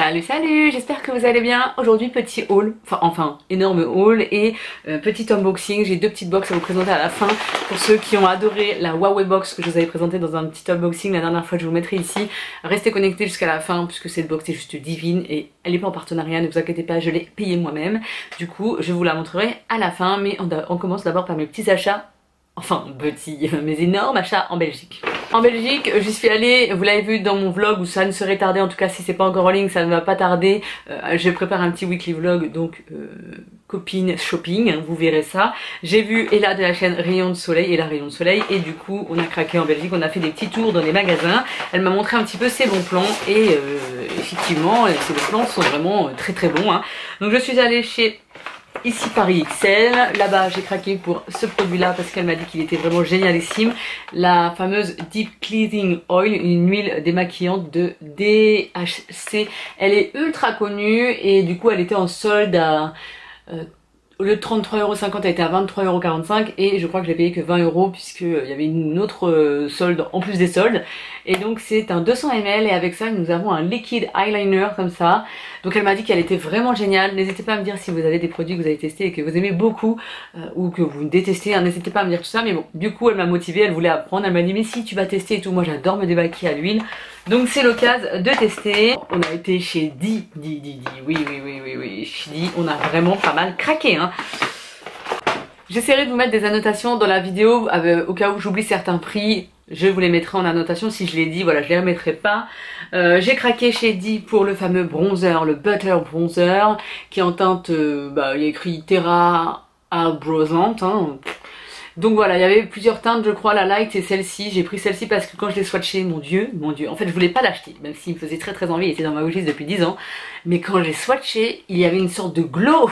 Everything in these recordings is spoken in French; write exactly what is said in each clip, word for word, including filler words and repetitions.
Salut salut, j'espère que vous allez bien. Aujourd'hui petit haul, enfin enfin énorme haul et euh, petit unboxing. J'ai deux petites box à vous présenter à la fin. Pour ceux qui ont adoré la Huawei box que je vous avais présentée dans un petit unboxing la dernière fois, je vous mettrai ici. Restez connectés jusqu'à la fin puisque cette box est juste divine et elle n'est pas en partenariat, ne vous inquiétez pas, je l'ai payée moi-même. Du coup je vous la montrerai à la fin, mais on, on commence d'abord par mes petits achats. Enfin petits, mes énormes achats en Belgique. En Belgique, j'y suis allée, vous l'avez vu dans mon vlog où ça ne serait tardé, en tout cas si c'est pas encore en ligne, ça ne va pas tarder. Euh, je prépare un petit weekly vlog, donc euh, copine shopping, hein, vous verrez ça. J'ai vu Ella de la chaîne Rayon de Soleil, Ella Rayon de Soleil, et du coup on a craqué en Belgique, on a fait des petits tours dans les magasins. Elle m'a montré un petit peu ses bons plans et euh, effectivement ces bons plans sont vraiment très très bons. Hein. Donc je suis allée chez... Ici Paris X L, là-bas j'ai craqué pour ce produit là parce qu'elle m'a dit qu'il était vraiment génialissime. La fameuse Deep Cleansing Oil, une huile démaquillante de D H C. Elle est ultra connue et du coup elle était en solde à... Euh, au lieu de trente-trois euros cinquante, elle était à vingt-trois euros quarante-cinq et je crois que je l'ai payé que vingt euros puisqu'il y avait une autre euh, solde en plus des soldes. Et donc c'est un deux cents millilitres et avec ça nous avons un liquid eyeliner comme ça. Donc elle m'a dit qu'elle était vraiment géniale. N'hésitez pas à me dire si vous avez des produits que vous avez testés et que vous aimez beaucoup euh, ou que vous détestez. Hein. N'hésitez pas à me dire tout ça. Mais bon, du coup elle m'a motivée, elle voulait apprendre. Elle m'a dit mais si tu vas tester et tout. Moi j'adore me démaquiller à l'huile. Donc c'est l'occasion de tester. On a été chez Di, Di, Di, Di. Oui, oui, oui, oui, oui. Chez Di, on a vraiment pas mal craqué. Hein. J'essaierai de vous mettre des annotations dans la vidéo euh, au cas où j'oublie certains prix. Je vous les mettrai en annotation si je l'ai dit, voilà, je les remettrai pas. Euh, J'ai craqué chez Di pour le fameux bronzer, le Butter Bronzer, qui est en teinte, euh, bah, il y a écrit Terra Arbrosante. Hein. Donc voilà, il y avait plusieurs teintes, je crois, la light et celle-ci. J'ai pris celle-ci parce que quand je l'ai swatché, mon dieu, mon dieu, en fait je voulais pas l'acheter, même s'il me faisait très très envie, il était dans ma wishlist depuis dix ans. Mais quand je l'ai swatché, il y avait une sorte de glow.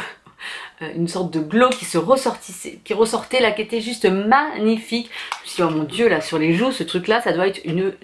Une sorte de glow qui se ressortissait, qui ressortait là, qui était juste magnifique. Je me suis dit, oh mon dieu, là sur les joues, ce truc là, ça doit être une,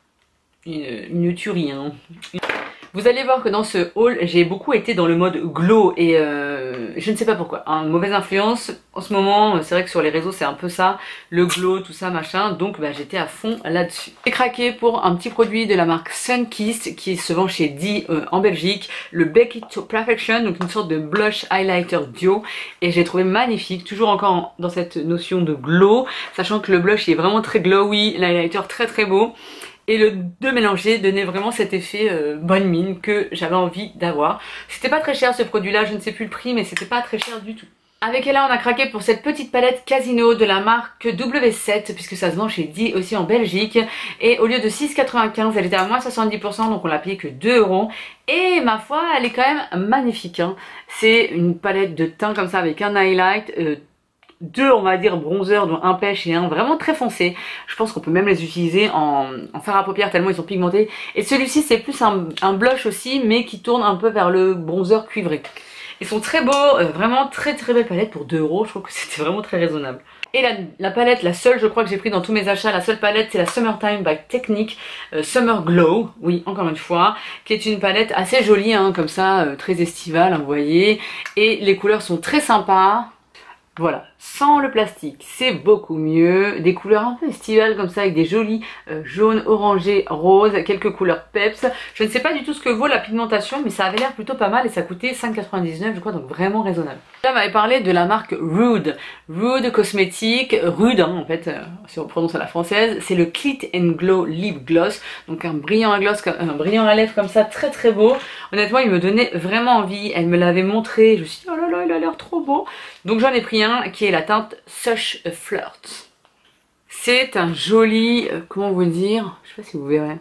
une, une tuerie. Hein. Vous allez voir que dans ce haul, j'ai beaucoup été dans le mode glow et euh, je ne sais pas pourquoi. Hein, mauvaise influence en ce moment, c'est vrai que sur les réseaux c'est un peu ça, le glow, tout ça machin, donc bah, j'étais à fond là-dessus. J'ai craqué pour un petit produit de la marque Sunkissed qui se vend chez Di euh, en Belgique, le Bake It to Perfection, donc une sorte de blush highlighter duo et j'ai trouvé magnifique, toujours encore dans cette notion de glow, sachant que le blush est vraiment très glowy, l'highlighter très très beau. Et le deux mélangés donnait vraiment cet effet euh, bonne mine que j'avais envie d'avoir. C'était pas très cher ce produit là, je ne sais plus le prix mais c'était pas très cher du tout. Avec Ella on a craqué pour cette petite palette Casino de la marque W sept puisque ça se vend chez Di aussi en Belgique. Et au lieu de six quatre-vingt-quinze elle était à moins soixante-dix pour cent donc on l'a payé que deux euros. Et ma foi elle est quand même magnifique. Hein. C'est une palette de teint comme ça avec un highlight. Euh, deux on va dire bronzer dont un pêche et un vraiment très foncé. Je pense qu'on peut même les utiliser en, en fard à paupières tellement ils sont pigmentés. Et celui-ci c'est plus un, un blush aussi mais qui tourne un peu vers le bronzer cuivré. Ils sont très beaux, euh, vraiment très très belle palette pour deux euros, je trouve que c'était vraiment très raisonnable. Et la, la palette, la seule je crois que j'ai pris dans tous mes achats, la seule palette c'est la Summertime by Technique euh, Summer Glow, oui encore une fois, qui est une palette assez jolie hein, comme ça, euh, très estivale hein, vous voyez. Et les couleurs sont très sympas. Voilà, sans le plastique, c'est beaucoup mieux. Des couleurs un peu estivales comme ça avec des jolis euh, jaunes, orangés, roses, quelques couleurs peps. Je ne sais pas du tout ce que vaut la pigmentation, mais ça avait l'air plutôt pas mal et ça coûtait cinq quatre-vingt-dix-neuf je crois, donc vraiment raisonnable. Là, m'avait parlé de la marque Rude. Rude Cosmétique, Rude hein, en fait, euh, si on prononce à la française, c'est le Clit and Glow Lip Gloss. Donc un brillant à gloss, un brillant à lèvres comme ça, très très beau. Honnêtement, il me donnait vraiment envie. Elle me l'avait montré, je me suis dit, oh là là, il a l'air trop beau. Donc j'en ai pris un qui est la teinte Such a Flirt. C'est un joli, euh, comment vous dire, je sais pas si vous verrez.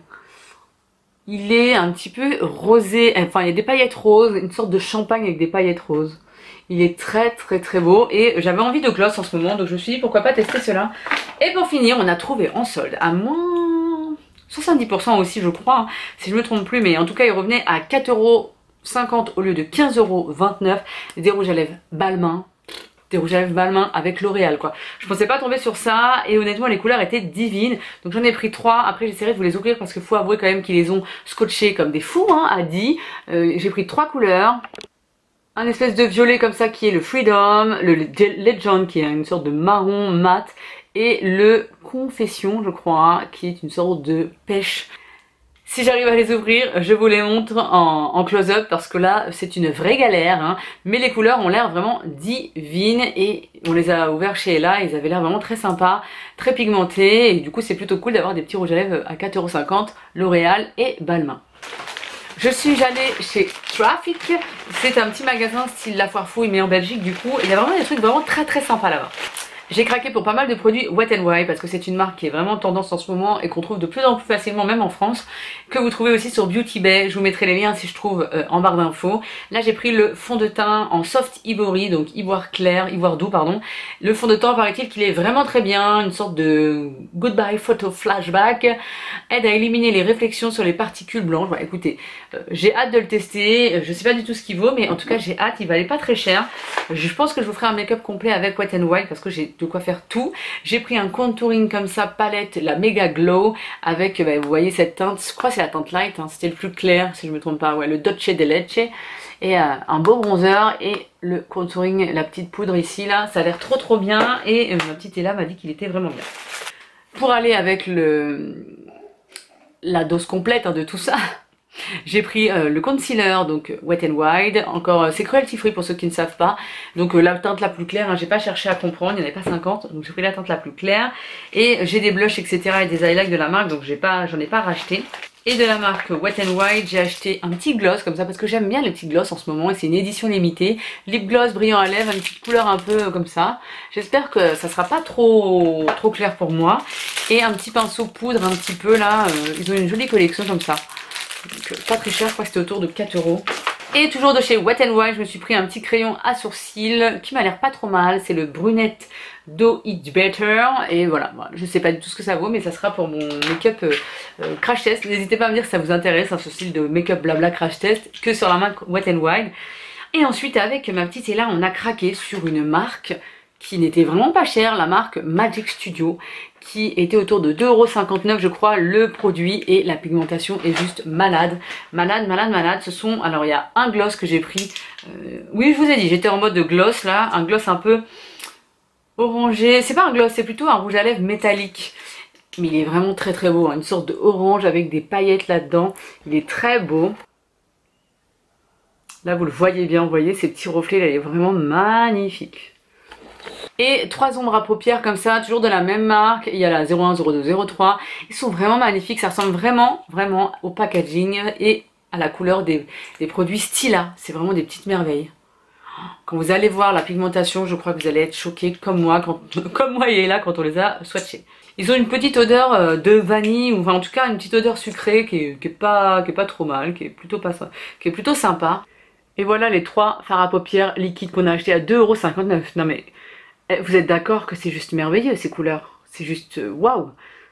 Il est un petit peu rosé, enfin il y a des paillettes roses, une sorte de champagne avec des paillettes roses. Il est très très très beau et j'avais envie de gloss en ce moment donc je me suis dit pourquoi pas tester cela. Et pour finir on a trouvé en solde à moins soixante-dix pour cent aussi je crois, hein, si je me trompe plus, mais en tout cas il revenait à quatre euros cinquante au lieu de quinze euros vingt-neuf des rouges à lèvres Balmain. Des rouges à lèvres Balmain avec L'Oréal quoi. Je pensais pas tomber sur ça et honnêtement les couleurs étaient divines. Donc j'en ai pris trois. Après j'essaierai de vous les ouvrir parce qu'il faut avouer quand même qu'ils les ont scotchés comme des fous hein, à Di. Euh, J'ai pris trois couleurs. Un espèce de violet comme ça qui est le Freedom, le Legend qui est une sorte de marron mat et le Confession je crois qui est une sorte de pêche. Si j'arrive à les ouvrir, je vous les montre en, en close-up parce que là c'est une vraie galère, hein. Mais les couleurs ont l'air vraiment divines et on les a ouverts chez Ella, ils avaient l'air vraiment très sympas, très pigmentés et du coup c'est plutôt cool d'avoir des petits rouges à lèvres à quatre euros cinquante, L'Oréal et Balmain. Je suis allée chez Traffic, c'est un petit magasin style La Foire Fouille mais en Belgique du coup, et il y a vraiment des trucs vraiment très très sympas là-bas. J'ai craqué pour pas mal de produits Wet n Wild parce que c'est une marque qui est vraiment tendance en ce moment et qu'on trouve de plus en plus facilement même en France, que vous trouvez aussi sur Beauty Bay. Je vous mettrai les liens si je trouve euh, en barre d'infos. Là j'ai pris le fond de teint en soft ivory, donc ivoire clair, ivoire doux pardon. Le fond de teint paraît-il qu'il est vraiment très bien, une sorte de goodbye photo flashback, aide à éliminer les réflexions sur les particules blanches. Voilà, écoutez, euh, j'ai hâte de le tester, je sais pas du tout ce qu'il vaut mais en tout cas j'ai hâte, il valait pas très cher. Je pense que je vous ferai un make-up complet avec Wet n Wild parce que j'ai de quoi faire tout. J'ai pris un contouring comme ça, palette, la Mega Glow, avec, bah, vous voyez cette teinte, je crois que c'est la teinte light, hein, c'était le plus clair si je me trompe pas, ouais, le Dolce de Leche, et euh, un beau bronzer, et le contouring, la petite poudre ici, là, ça a l'air trop trop bien, et euh, ma petite Ella m'a dit qu'il était vraiment bien. Pour aller avec le la dose complète hein, de tout ça, j'ai pris euh, le concealer, donc Wet n Wild, encore euh, c'est cruelty free pour ceux qui ne savent pas, donc euh, la teinte la plus claire, hein, j'ai pas cherché à comprendre, il n'y en avait pas cinquante, donc j'ai pris la teinte la plus claire, et j'ai des blushs etc et des highlights de la marque, donc j'ai pas, j'en ai pas racheté. Et de la marque Wet n Wild, j'ai acheté un petit gloss comme ça parce que j'aime bien les petits gloss en ce moment et c'est une édition limitée. Lip gloss brillant à lèvres, une petite couleur un peu comme ça. J'espère que ça sera pas trop trop clair pour moi. Et un petit pinceau poudre un petit peu là, euh, ils ont une jolie collection comme ça. Donc, pas très cher, je crois que c'était autour de quatre euros. Et toujours de chez Wet n Wild, je me suis pris un petit crayon à sourcils qui m'a l'air pas trop mal. C'est le Brunette Do It Better. Et voilà, voilà, je sais pas du tout ce que ça vaut, mais ça sera pour mon make-up euh, euh, crash test. N'hésitez pas à me dire si ça vous intéresse, hein, ce style de make-up blabla crash test, que sur la marque Wet n Wild. Et ensuite, avec ma petite Ella, on a craqué sur une marque qui n'était vraiment pas chère, la marque Magic Studio, qui était autour de deux euros cinquante-neuf je crois le produit, et la pigmentation est juste malade, malade, malade, malade. Ce sont, alors il y a un gloss que j'ai pris, euh, oui je vous ai dit, j'étais en mode de gloss là, un gloss un peu orangé, c'est pas un gloss, c'est plutôt un rouge à lèvres métallique. Mais il est vraiment très très beau, hein, une sorte de orange avec des paillettes là-dedans, il est très beau. Là vous le voyez bien, vous voyez ces petits reflets là, il est vraiment magnifique. Et trois ombres à paupières comme ça, toujours de la même marque, il y a la zéro un, zéro deux, zéro trois, ils sont vraiment magnifiques, ça ressemble vraiment, vraiment au packaging et à la couleur des, des produits Stila, c'est vraiment des petites merveilles. Quand vous allez voir la pigmentation, je crois que vous allez être choqués comme moi, quand, comme moi et là quand on les a swatchés. Ils ont une petite odeur de vanille, ou enfin en tout cas une petite odeur sucrée qui est, qui est, pas, qui est pas trop mal, qui est plutôt, pas, qui est plutôt sympa. Et voilà les trois fards à paupières liquides qu'on a achetés à deux euros cinquante-neuf. Non mais vous êtes d'accord que c'est juste merveilleux ces couleurs, c'est juste waouh.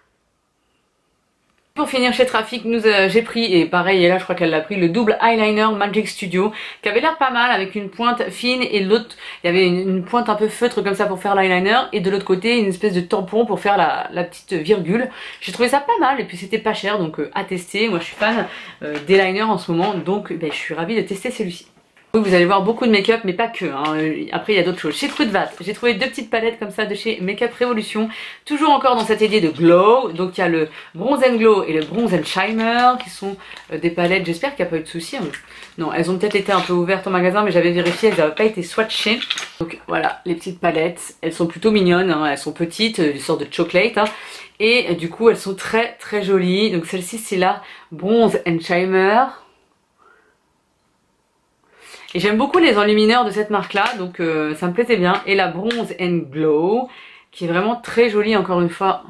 Pour finir chez Traffic, nous euh, j'ai pris, et pareil, et là je crois qu'elle l'a pris, le double eyeliner Magic Studio, qui avait l'air pas mal avec une pointe fine, et l'autre, il y avait une, une pointe un peu feutre comme ça pour faire l'eyeliner, et de l'autre côté une espèce de tampon pour faire la, la petite virgule. J'ai trouvé ça pas mal, et puis c'était pas cher, donc euh, à tester. Moi je suis fan euh, des liners en ce moment, donc ben, je suis ravie de tester celui-ci. Oui, vous allez voir beaucoup de make-up, mais pas que, hein. Après il y a d'autres choses. Chez Trudvat, j'ai trouvé deux petites palettes comme ça de chez Make-up Revolution, toujours encore dans cette idée de glow. Donc il y a le Bronze and Glow et le Bronze and Shimmer qui sont euh, des palettes, j'espère qu'il n'y a pas eu de soucis, hein. Non, elles ont peut-être été un peu ouvertes en magasin, mais j'avais vérifié, elles n'avaient pas été swatchées. Donc voilà, les petites palettes, elles sont plutôt mignonnes, hein. Elles sont petites, une sorte de chocolate, hein. Et du coup elles sont très très jolies. Donc celle-ci c'est la Bronze and Shimmer. Et j'aime beaucoup les enlumineurs de cette marque là, donc euh, ça me plaisait bien. Et la Bronze and Glow, qui est vraiment très jolie encore une fois.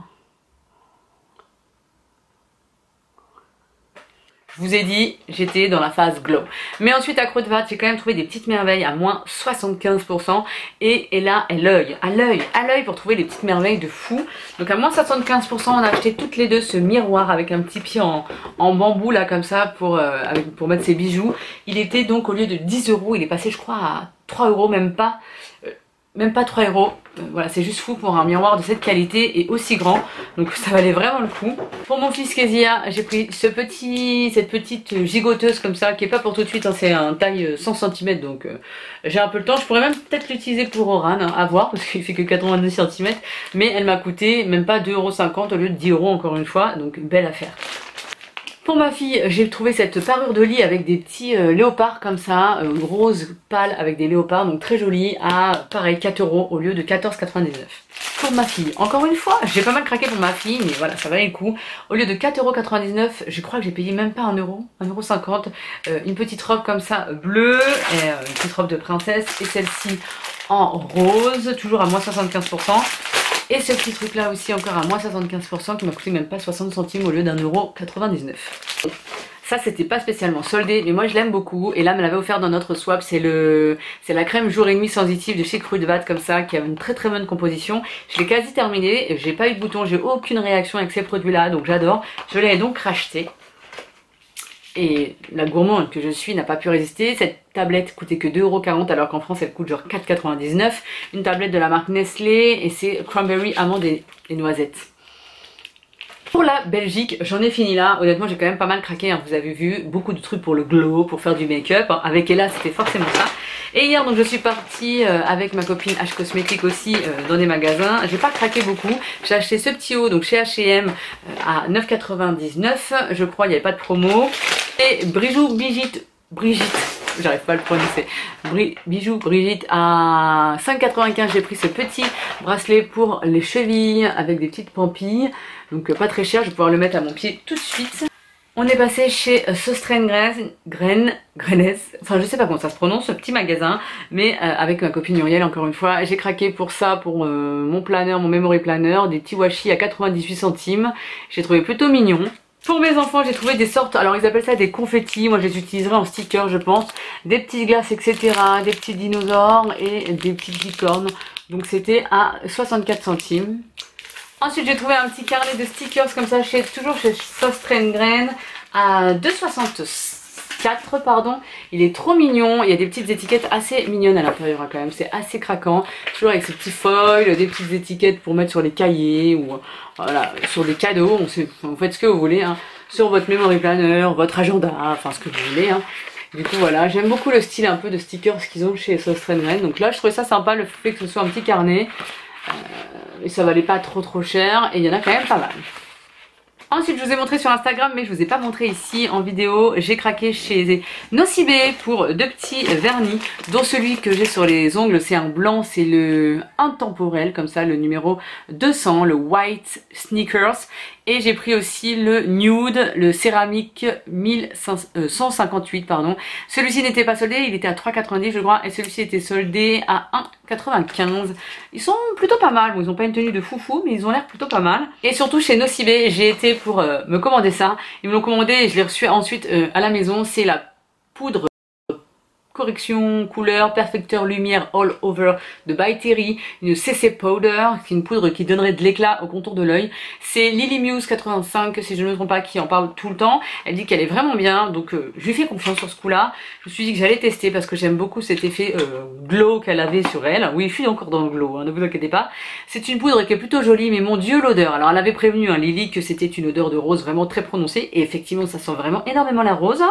Je vous ai dit, j'étais dans la phase glow. Mais ensuite à Trudvat, j'ai quand même trouvé des petites merveilles à moins soixante-quinze pour cent. Et, et là, à l'œil, à l'œil, à l'œil pour trouver des petites merveilles de fou. Donc à moins soixante-quinze pour cent, on a acheté toutes les deux ce miroir avec un petit pied en, en bambou là comme ça pour, euh, avec, pour mettre ses bijoux. Il était donc au lieu de dix euros, il est passé je crois à trois euros, même pas. Euh, Même pas trois euros, voilà, c'est juste fou pour un miroir de cette qualité et aussi grand, donc ça valait vraiment le coup. Pour mon fils Kezia, j'ai pris ce petit, cette petite gigoteuse comme ça, qui est pas pour tout de suite, hein, c'est un taille cent centimètres, donc euh, j'ai un peu le temps. Je pourrais même peut-être l'utiliser pour Oran, hein, à voir, parce qu'il fait que quatre-vingt-deux centimètres, mais elle m'a coûté même pas deux euros cinquante au lieu de dix euros encore une fois, donc belle affaire. Pour ma fille, j'ai trouvé cette parure de lit avec des petits euh, léopards comme ça, euh, rose pâle avec des léopards, donc très joli, à pareil quatre euros au lieu de quatorze quatre-vingt-dix-neuf. Pour ma fille, encore une fois, j'ai pas mal craqué pour ma fille, mais voilà, ça valait le coup. Au lieu de quatre euros quatre-vingt-dix-neuf, je crois que j'ai payé même pas un euro, un euro cinquante, euh, une petite robe comme ça bleue, et, euh, une petite robe de princesse, et celle-ci en rose, toujours à moins soixante-quinze pour cent. Et ce petit truc là aussi encore à moins soixante-quinze pour cent qui m'a coûté même pas soixante centimes au lieu d'un euro quatre-vingt-dix-neuf. Ça c'était pas spécialement soldé mais moi je l'aime beaucoup et là me l'avait offert dans notre swap, c'est le c'est la crème jour et nuit sensitive de chez Kruidvat comme ça qui a une très très bonne composition. Je l'ai quasi terminée, j'ai pas eu de bouton, j'ai aucune réaction avec ces produits là donc j'adore. Je l'ai donc racheté. Et la gourmande que je suis n'a pas pu résister. Cette tablette coûtait que deux euros quarante alors qu'en France elle coûte genre quatre euros quatre-vingt-dix-neuf. Une tablette de la marque Nestlé et c'est cranberry, amande et, et noisettes. Pour la Belgique, j'en ai fini là. Honnêtement, j'ai quand même pas mal craqué, hein. Vous avez vu, beaucoup de trucs pour le glow, pour faire du make-up. Avec Ella, c'était forcément ça. Et hier, donc, je suis partie euh, avec ma copine H Cosmétique aussi euh, dans des magasins. J'ai pas craqué beaucoup. J'ai acheté ce petit haut donc chez H et M euh, à neuf euros quatre-vingt-dix-neuf. Je crois, il n'y avait pas de promo. Et Brigitte, Brigitte, Brigitte. J'arrive pas à le prononcer. Bri Bijoux Brigitte à cinq euros quatre-vingt-quinze. J'ai pris ce petit bracelet pour les chevilles avec des petites pampilles. Donc pas très cher, je vais pouvoir le mettre à mon pied tout de suite. On est passé chez Sostrengraines, Graines, Graines, enfin je sais pas comment ça se prononce, ce petit magasin, mais euh, avec ma copine Muriel encore une fois. J'ai craqué pour ça, pour euh, mon planner, mon memory planner, des petits washi à quatre-vingt-dix-huit centimes. J'ai trouvé plutôt mignon. Pour mes enfants, j'ai trouvé des sortes, alors ils appellent ça des confettis, moi je les utiliserai en sticker je pense, des petites glaces et cetera, des petits dinosaures et des petites licornes. Donc c'était à soixante-quatre centimes. Ensuite j'ai trouvé un petit carnet de stickers comme ça, chez, toujours chez Sostrengraines à deux euros soixante-quatre pardon. Il est trop mignon, il y a des petites étiquettes assez mignonnes à l'intérieur quand même, c'est assez craquant. Toujours avec ces petits foils, des petites étiquettes pour mettre sur les cahiers ou voilà, sur des cadeaux, on sait, vous faites ce que vous voulez, hein, sur votre memory planner, votre agenda, enfin ce que vous voulez. Hein. Du coup voilà, j'aime beaucoup le style un peu de stickers qu'ils ont chez Sostrengraines. Donc là je trouvais ça sympa le fait que ce soit un petit carnet. Euh, et ça valait pas trop trop cher et il y en a quand même pas mal. Ensuite je vous ai montré sur Instagram mais je vous ai pas montré ici en vidéo. J'ai craqué chez Nocibé pour deux petits vernis, dont celui que j'ai sur les ongles c'est un blanc, c'est le intemporel comme ça, le numéro deux cents, le White Sneakers. Et j'ai pris aussi le nude, le céramique mille cent cinquante-huit pardon. Celui-ci n'était pas soldé, il était à trois euros quatre-vingt-dix je crois. Et celui-ci était soldé à un euro quatre-vingt-quinze. Ils sont plutôt pas mal. Bon, ils n'ont pas une tenue de foufou, mais ils ont l'air plutôt pas mal. Et surtout chez Nocibé, j'ai été pour euh, me commander ça. Ils me l'ont commandé et je l'ai reçu ensuite euh, à la maison. C'est la poudre correction, couleur, perfecteur, lumière all over de By Terry, une C C Powder, qui est une poudre qui donnerait de l'éclat au contour de l'œil. C'est Lily Muse quatre-vingt-cinq, si je ne me trompe pas, qui en parle tout le temps. Elle dit qu'elle est vraiment bien, donc euh, je lui fais confiance sur ce coup-là. Je me suis dit que j'allais tester parce que j'aime beaucoup cet effet euh, glow qu'elle avait sur elle. Oui, je suis encore dans le glow, hein, ne vous inquiétez pas. C'est une poudre qui est plutôt jolie, mais mon dieu l'odeur. Alors elle avait prévenu, hein, Lily, que c'était une odeur de rose vraiment très prononcée, et effectivement ça sent vraiment énormément la rose.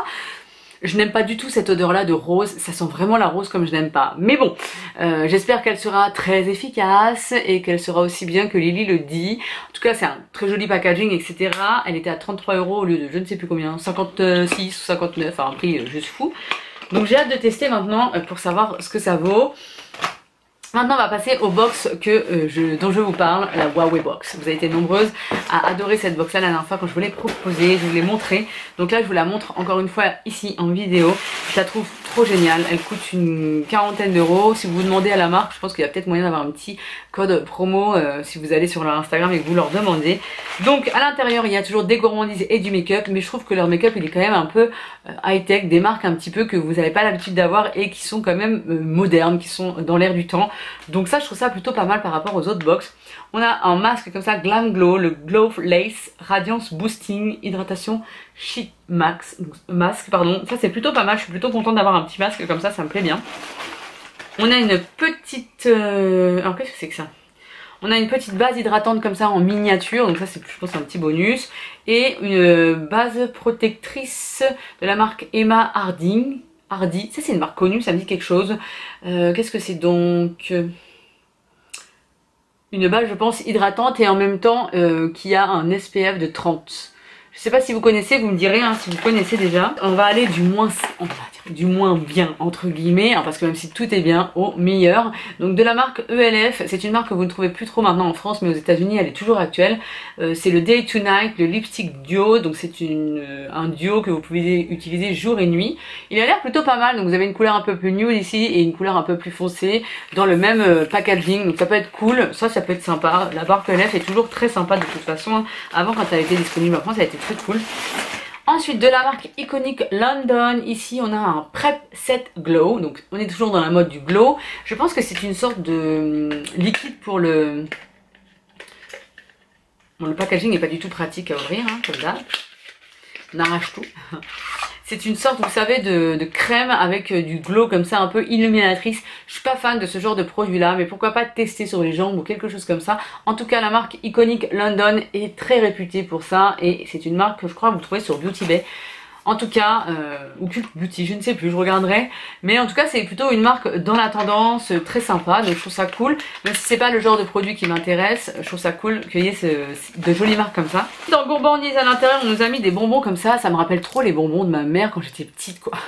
Je n'aime pas du tout cette odeur là de rose, ça sent vraiment la rose comme je n'aime pas. Mais bon, euh, j'espère qu'elle sera très efficace et qu'elle sera aussi bien que Lily le dit. En tout cas c'est un très joli packaging et cetera. Elle était à trente-trois euros au lieu de je ne sais plus combien, cinquante-six ou cinquante-neuf, enfin un prix juste fou. Donc j'ai hâte de tester maintenant pour savoir ce que ça vaut. Maintenant on va passer aux box que, euh, je, dont je vous parle, la Huawei Box. Vous avez été nombreuses à adorer cette box là la dernière fois quand je vous l'ai proposée, je vous l'ai montrée. Donc là je vous la montre encore une fois ici en vidéo. Je la trouve trop géniale, elle coûte une quarantaine d'euros. Si vous vous demandez à la marque, je pense qu'il y a peut-être moyen d'avoir un petit code promo euh, si vous allez sur leur Instagram et que vous leur demandez. Donc à l'intérieur il y a toujours des gourmandises et du make-up, mais je trouve que leur make-up il est quand même un peu euh, high-tech, des marques un petit peu que vous n'avez pas l'habitude d'avoir et qui sont quand même euh, modernes, qui sont dans l'air du temps. Donc ça je trouve ça plutôt pas mal par rapport aux autres box. On a un masque comme ça, Glam Glow, le Glow Lace Radiance Boosting Hydratation Sheet Max, masque pardon. Ça c'est plutôt pas mal, je suis plutôt contente d'avoir un petit masque comme ça, ça me plaît bien. On a une petite... Euh... Alors qu'est-ce que c'est que ça? On a une petite base hydratante comme ça en miniature, donc ça c'est je pense un petit bonus. Et une base protectrice de la marque Emma Harding. Hardy, ça c'est une marque connue, ça me dit quelque chose. Euh, Qu'est-ce que c'est donc? Une base je pense hydratante et en même temps euh, qui a un S P F de trente. Je sais pas si vous connaissez, vous me direz hein, si vous connaissez déjà. On va aller du moins, on va dire, du moins bien entre guillemets, hein, parce que même si tout est bien, au meilleur. Donc de la marque E L F, c'est une marque que vous ne trouvez plus trop maintenant en France, mais aux États-Unis elle est toujours actuelle. Euh, c'est le Day to Night, le lipstick duo, donc c'est une euh, un duo que vous pouvez utiliser jour et nuit. Il a l'air plutôt pas mal, donc vous avez une couleur un peu plus nude ici et une couleur un peu plus foncée dans le même euh, packaging, donc ça peut être cool, ça ça peut être sympa. La marque E L F est toujours très sympa de toute façon. Avant quand elle était disponible en France, elle était très cool. Ensuite de la marque iconique London, ici on a un Prep Set Glow, donc on est toujours dans la mode du glow. Je pense que c'est une sorte de hum, liquide pour le... Bon, le packaging n'est pas du tout pratique à ouvrir, hein, comme ça. On arrache tout. C'est une sorte, vous savez, de, de crème avec du glow comme ça, un peu illuminatrice. Je suis pas fan de ce genre de produit là, mais pourquoi pas tester sur les jambes ou quelque chose comme ça. En tout cas, la marque iconique London est très réputée pour ça et c'est une marque que je crois que vous trouvez sur Beauty Bay. En tout cas, euh, ou Cult Beauty, je ne sais plus, je regarderai. Mais en tout cas, c'est plutôt une marque dans la tendance, très sympa. Donc je trouve ça cool. Même si c'est pas le genre de produit qui m'intéresse, je trouve ça cool qu'il y ait ce, de jolies marques comme ça. Dans gourmandise à l'intérieur, on nous a mis des bonbons comme ça. Ça me rappelle trop les bonbons de ma mère quand j'étais petite, quoi.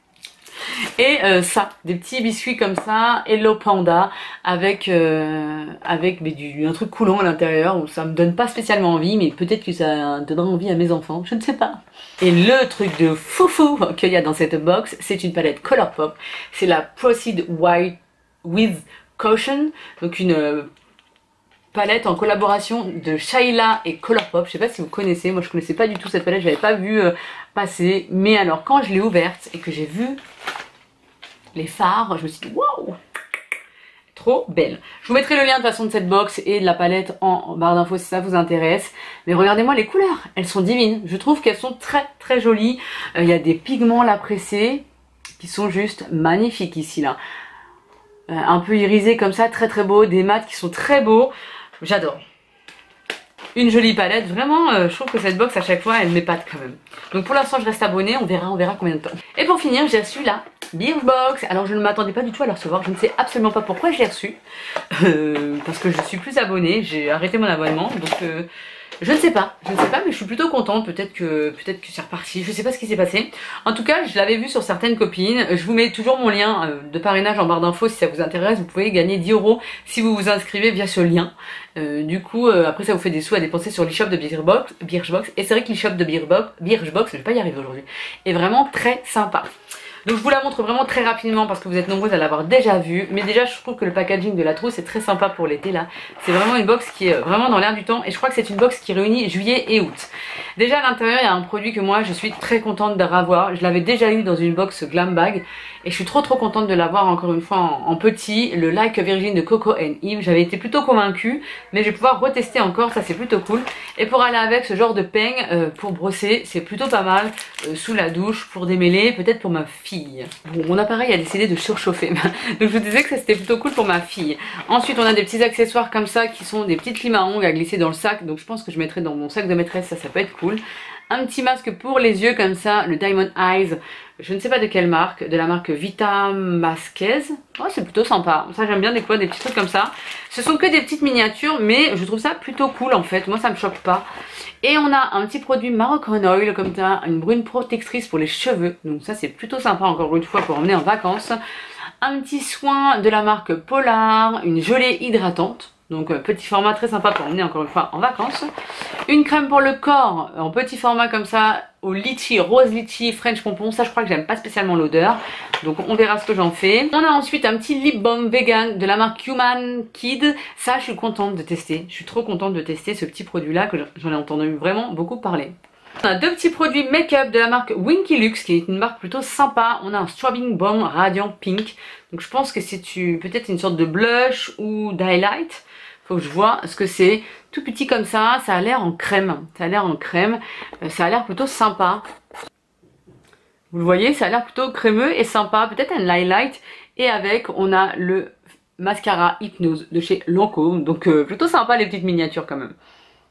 Et euh, ça, des petits biscuits comme ça, Hello Panda, avec, euh, avec mais du, un truc coulant à l'intérieur, où ça me donne pas spécialement envie, mais peut-être que ça donnera envie à mes enfants, je ne sais pas. Et le truc de foufou qu'il y a dans cette box, c'est une palette Colourpop, c'est la Proceed White with Caution, donc une euh, palette en collaboration de Shayla et Colourpop. Je sais pas si vous connaissez, moi je connaissais pas du tout cette palette, je l'avais pas vu euh, passer, mais alors quand je l'ai ouverte et que j'ai vu les fards, je me suis dit waouh, trop belle. Je vous mettrai le lien de toute façon de cette box et de la palette en barre d'infos si ça vous intéresse. Mais regardez-moi les couleurs, elles sont divines. Je trouve qu'elles sont très très jolies. Il euh, y a des pigments là pressés qui sont juste magnifiques ici là. Euh, un peu irisés comme ça, très très beaux. Des mats qui sont très beaux. J'adore. Une jolie palette, vraiment euh, je trouve que cette box à chaque fois elle m'épate quand même. Donc pour l'instant je reste abonnée, on verra, on verra combien de temps. Et pour finir j'ai reçu la Birchbox. Alors je ne m'attendais pas du tout à la recevoir, je ne sais absolument pas pourquoi je l'ai reçue. Euh, parce que je suis plus abonnée, j'ai arrêté mon abonnement, donc euh, je ne sais pas, je ne sais pas mais je suis plutôt contente, peut-être que peut-être que c'est reparti, je ne sais pas ce qui s'est passé. En tout cas je l'avais vu sur certaines copines, je vous mets toujours mon lien de parrainage en barre d'infos si ça vous intéresse, vous pouvez gagner dix euros si vous vous inscrivez via ce lien. Euh, du coup euh, après ça vous fait des sous à dépenser sur l'e-shop de Birchbox, Birchbox. Et c'est vrai que l'e-shop de Birchbox, Birchbox, je vais pas y arriver aujourd'hui, est vraiment très sympa. Donc je vous la montre vraiment très rapidement parce que vous êtes nombreuses à l'avoir déjà vue. Mais déjà je trouve que le packaging de la trousse est très sympa pour l'été là. C'est vraiment une box qui est vraiment dans l'air du temps. Et je crois que c'est une box qui réunit juillet et août. Déjà à l'intérieur il y a un produit que moi je suis très contente d'avoir. Je l'avais déjà eu dans une box Glam Bag. Et je suis trop trop contente de l'avoir encore une fois en, en petit. Le Like a Virgin de Coco and Eve. J'avais été plutôt convaincue. Mais je vais pouvoir retester encore, ça c'est plutôt cool. Et pour aller avec ce genre de peigne euh, pour brosser, c'est plutôt pas mal. Euh, sous la douche, pour démêler, peut-être pour ma fille. Bon, mon appareil a décidé de surchauffer. Donc je vous disais que c'était plutôt cool pour ma fille. Ensuite on a des petits accessoires comme ça qui sont des petites limes à ongles à glisser dans le sac. Donc je pense que je mettrai dans mon sac de maîtresse, ça ça peut être cool. Un petit masque pour les yeux comme ça, le Diamond Eyes. Je ne sais pas de quelle marque, de la marque Vita Masquez. Oh, c'est plutôt sympa. Ça j'aime bien des fois des petits trucs comme ça. Ce sont que des petites miniatures mais je trouve ça plutôt cool en fait. Moi ça me choque pas. Et on a un petit produit Moroccan Oil comme ça, une brune protectrice pour les cheveux. Donc ça c'est plutôt sympa encore une fois pour emmener en vacances. Un petit soin de la marque Polar, une gelée hydratante. Donc euh, petit format très sympa pour emmener encore une fois en vacances. Une crème pour le corps en petit format comme ça au litchi, rose litchi, French pompon. Ça je crois que j'aime pas spécialement l'odeur. Donc on verra ce que j'en fais. On a ensuite un petit lip balm vegan de la marque Human Kid. Ça je suis contente de tester. Je suis trop contente de tester ce petit produit là que j'en ai entendu vraiment beaucoup parler. On a deux petits produits make-up de la marque Winky Lux qui est une marque plutôt sympa. On a un Strobing Balm Radiant Pink. Donc je pense que c'est peut-être une sorte de blush ou d'highlight. Faut que je vois ce que c'est. Tout petit comme ça, ça a l'air en crème. Ça a l'air en crème. Euh, ça a l'air plutôt sympa. Vous le voyez, ça a l'air plutôt crémeux et sympa. Peut-être un highlight. Et avec, on a le mascara Hypnose de chez Lancôme. Donc euh, plutôt sympa les petites miniatures quand même.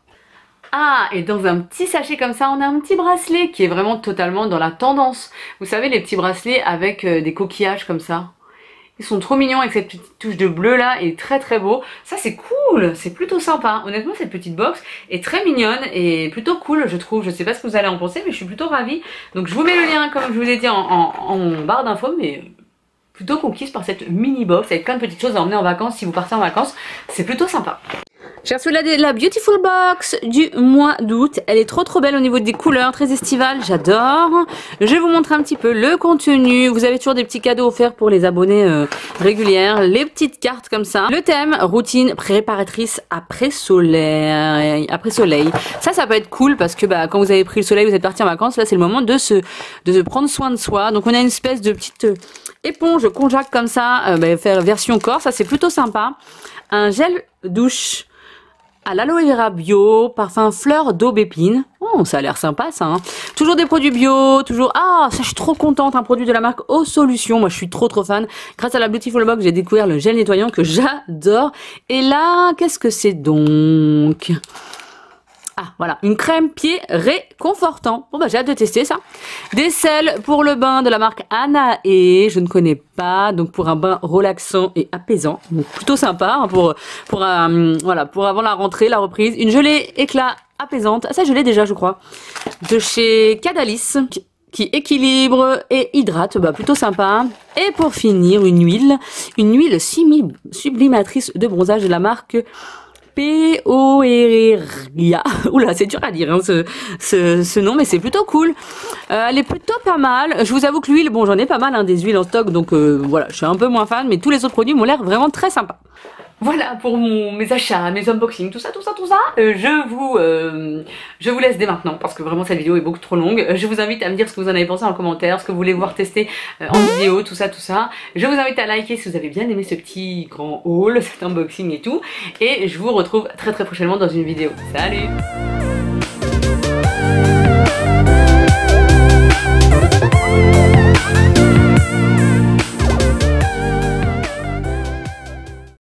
Ah, et dans un petit sachet comme ça, on a un petit bracelet qui est vraiment totalement dans la tendance. Vous savez, les petits bracelets avec euh, des coquillages comme ça. Ils sont trop mignons avec cette petite touche de bleu là et très très beau. Ça c'est cool, c'est plutôt sympa. Honnêtement cette petite box est très mignonne et plutôt cool je trouve. Je sais pas ce que vous allez en penser mais je suis plutôt ravie. Donc je vous mets le lien comme je vous ai dit en, en, en barre d'infos mais plutôt conquise par cette mini box avec plein de petites choses à emmener en vacances si vous partez en vacances. C'est plutôt sympa. J'ai reçu la, la Beautiful Box du mois d'août. Elle est trop trop belle au niveau des couleurs, très estivale, j'adore. Je vais vous montrer un petit peu le contenu. Vous avez toujours des petits cadeaux offerts pour les abonnés euh, régulières. Les petites cartes comme ça. Le thème, routine préparatrice après soleil. Après soleil. Ça, ça peut être cool parce que bah, quand vous avez pris le soleil, vous êtes parti en vacances. Là, c'est le moment de se, de se prendre soin de soi. Donc on a une espèce de petite euh, éponge konjac comme ça. Euh, bah, faire version corps, ça c'est plutôt sympa. Un gel douche à l'aloe vera bio, parfum fleur d'aubépine. Oh, ça a l'air sympa ça. Hein. Toujours des produits bio, toujours... Ah, ça je suis trop contente, un produit de la marque Eau Solution. Moi je suis trop trop fan. Grâce à la Beautiful Box, j'ai découvert le gel nettoyant que j'adore. Et là, qu'est-ce que c'est donc ? Ah, voilà, une crème pied réconfortant. Bon bah j'ai hâte de tester ça. Des sels pour le bain de la marque Anae, je ne connais pas, donc pour un bain relaxant et apaisant. Donc plutôt sympa hein, pour pour euh, voilà, pour avant la rentrée, la reprise. Une gelée éclat apaisante. Ah ça je l'ai déjà je crois. De chez Cadalis qui, qui équilibre et hydrate, bah plutôt sympa. Et pour finir, une huile, une huile sublimatrice de bronzage de la marque Peoeria. Oula, c'est dur à dire hein, ce, ce, ce nom, mais c'est plutôt cool. Euh, elle est plutôt pas mal. Je vous avoue que l'huile, bon, j'en ai pas mal, hein, des huiles en stock, donc euh, voilà, je suis un peu moins fan, mais tous les autres produits m'ont l'air vraiment très sympas. Voilà pour mon, mes achats, mes unboxings, tout ça, tout ça, tout ça. Euh, je vous euh, je vous laisse dès maintenant parce que vraiment cette vidéo est beaucoup trop longue. Je vous invite à me dire ce que vous en avez pensé en commentaire, ce que vous voulez voir tester euh, en vidéo, tout ça, tout ça. Je vous invite à liker si vous avez bien aimé ce petit grand haul, cet unboxing et tout. Et je vous retrouve très très prochainement dans une vidéo. Salut!